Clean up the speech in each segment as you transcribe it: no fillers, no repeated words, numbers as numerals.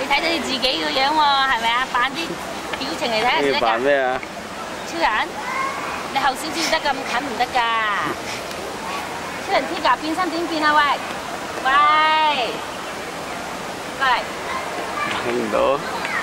睇到你自己個樣喎，係咪啊？扮啲表情嚟睇下先得㗎。 要扮咩啊？ 超人，你後少少得咁近唔得㗎？超人 T 架變身點變啊？喂，喂，過嚟。 睇唔到。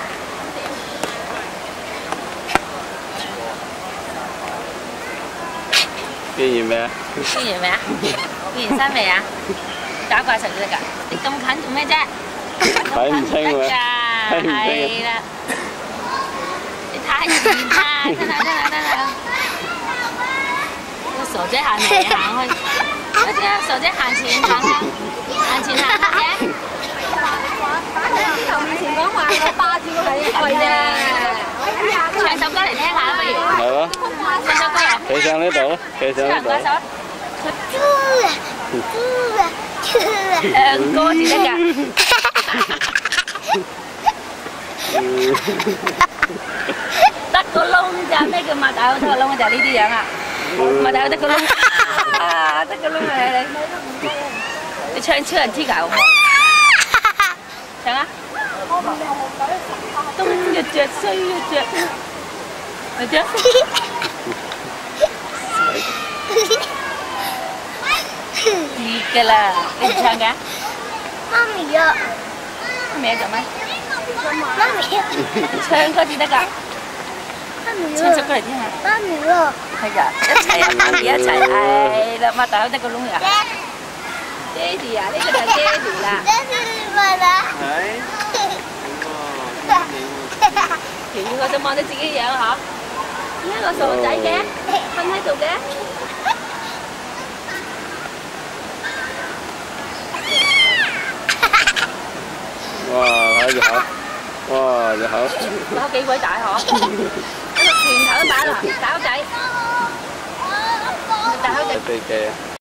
變完未啊？ 變完未啊？變完身未啊？打怪獸就得㗎。你咁近做咩啫？ 睇唔清喎。睇唔清。 係啦。你太遠啦！真係真係真係。個傻仔行嚟行去，嗰啲傻仔行前行後，行前行後嘅。頭面前講話個巴字係一句啫。唱首歌嚟聽下不如？ 係咯。 唱首歌啊！ 企上呢度，企上呢度。 唱歌至得㗎。得個窿咋？咩叫擘大口得個窿？就係呢啲樣啊！擘大口得個窿，啊得個窿啊！你唱超人 T 架好唔好？唱啊！東一隻西一隻，咪啫？熱㗎啦！你唔唱嘅？ 媽咪啊！ 媽咪做咩？ 媽咪啊！ 唱歌至得㗎。唱首歌嚟聽下。 媽咪啊！ 係㗎，一齊啊！媽咪一齊，係啦，擘大口得個窿呀！爹哋啊，呢個就係爹哋啦。 爹哋你問啊？ 其實我想望到自己樣嗬，點解個傻仔嘅瞓喺度嘅？ 哇！睇隻口，哇！隻口。 隻口幾鬼大嗬？一個拳頭都打落，大口仔，大口仔。 飛機啊！